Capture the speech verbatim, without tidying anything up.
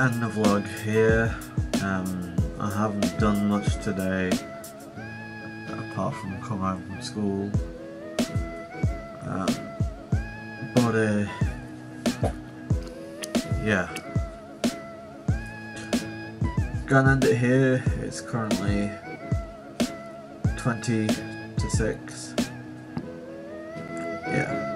end the vlog here. Um, I haven't done much today, apart from come home from school. Um, but uh, yeah, gonna end it here. It's currently twenty to six. Yeah.